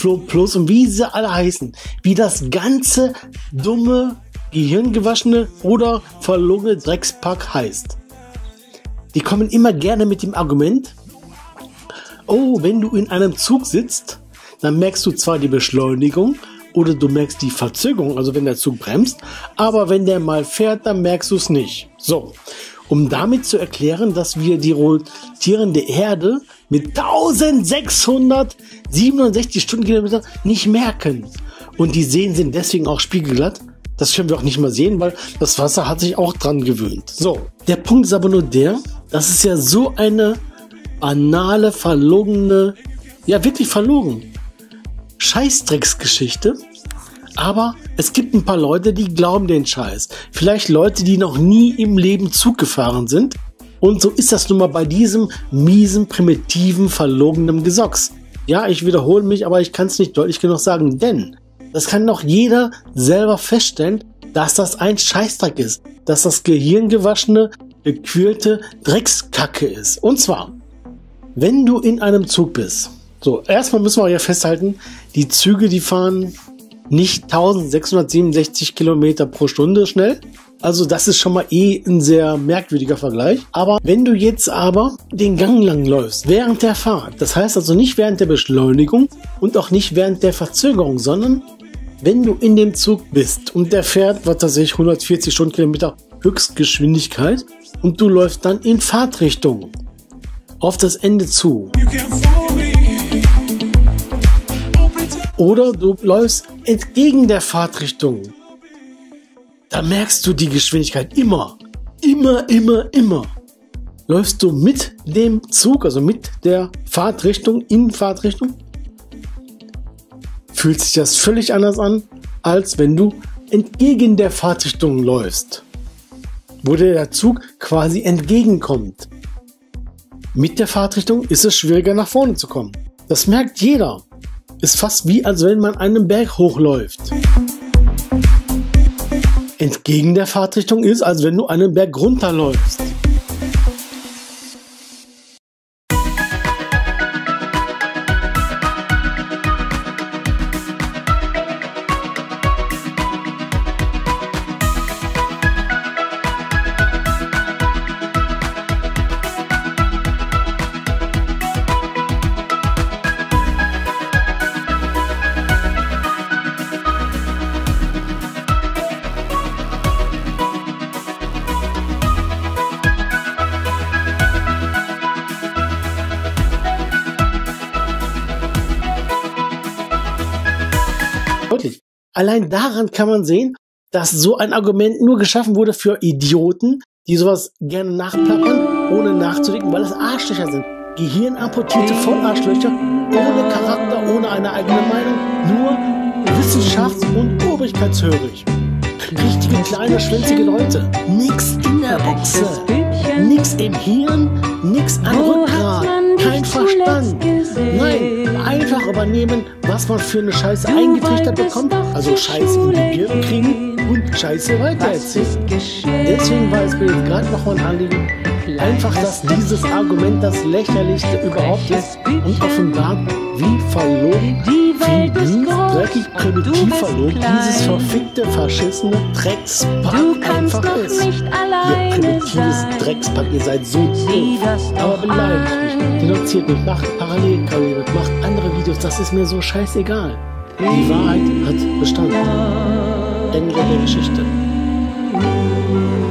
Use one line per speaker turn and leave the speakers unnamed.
Flo Plus und wie sie alle heißen, wie das ganze dumme, gehirngewaschene oder verlogene Dreckspack heißt. Die kommen immer gerne mit dem Argument, oh, wenn du in einem Zug sitzt, dann merkst du zwar die Beschleunigung oder du merkst die Verzögerung, also wenn der Zug bremst, aber wenn der mal fährt, dann merkst du es nicht. So, um damit zu erklären, dass wir die rotierende Erde mit 1667 Stundenkilometer nicht merken. Und die Seen sind deswegen auch spiegelglatt. Das können wir auch nicht mal sehen, weil das Wasser hat sich auch dran gewöhnt. So, der Punkt ist aber nur der, das ist ja so eine banale, verlogene, ja wirklich verlogen, Scheißdrecksgeschichte. Aber es gibt ein paar Leute, die glauben den Scheiß. Vielleicht Leute, die noch nie im Leben Zug gefahren sind. Und so ist das nun mal bei diesem miesen, primitiven, verlogenen Gesocks. Ja, ich wiederhole mich, aber ich kann es nicht deutlich genug sagen, denn das kann doch jeder selber feststellen, dass das ein Scheißdreck ist. Dass das gehirngewaschene, gequälte Dreckskacke ist. Und zwar, wenn du in einem Zug bist. So, erstmal müssen wir ja festhalten, die Züge, die fahren nicht 1667 Kilometer pro Stunde schnell. Also das ist schon mal ein sehr merkwürdiger Vergleich. Aber wenn du jetzt aber den Gang lang läufst, während der Fahrt, das heißt also nicht während der Beschleunigung und auch nicht während der Verzögerung, sondern wenn du in dem Zug bist und der fährt, was weiß ich, 140 Stundenkilometer Höchstgeschwindigkeit und du läufst dann in Fahrtrichtung auf das Ende zu. Oder du läufst entgegen der Fahrtrichtung. Da merkst du die Geschwindigkeit immer. Läufst du mit dem Zug, also mit der Fahrtrichtung, in Fahrtrichtung, fühlt sich das völlig anders an, als wenn du entgegen der Fahrtrichtung läufst. Wo der Zug quasi entgegenkommt. Mit der Fahrtrichtung ist es schwieriger nach vorne zu kommen. Das merkt jeder. Ist fast wie, als wenn man einen Berg hochläuft. Entgegen der Fahrtrichtung ist, als wenn du einen Berg runterläufst. Allein daran kann man sehen, dass so ein Argument nur geschaffen wurde für Idioten, die sowas gerne nachplappern, ohne nachzudenken, weil es Arschlöcher sind. Gehirnamputierte Vollarschlöcher, ohne Charakter, ohne eine eigene Meinung, nur wissenschafts- und obrigkeitshörig. Richtige kleine, schwänzige Leute. Nix in der Boxe, nix im Hirn, nix an Rückgrat, kein Verstand. Nein, einfach übernehmen, was man für eine Scheiße eingetrichtert bekommt, also Scheiße in die Birnen kriegen und Scheiße weitererzählen. Deswegen war es mir jetzt gerade noch mal ein Anliegen, einfach, dass dieses Argument das lächerlichste überhaupt ist und offenbart, wie verlogen, wie mies, dreckig, primitiv verlogen dieses verfickte, verschissene Dreckspack einfach ist. Ihr primitives Dreckspack, ihr seid so doof. Aber beleidigt mich, denunziert mich, macht Parallelkarriere, macht andere Videos, das ist mir so scheißegal. Die Wahrheit hat bestanden. Ende der Geschichte.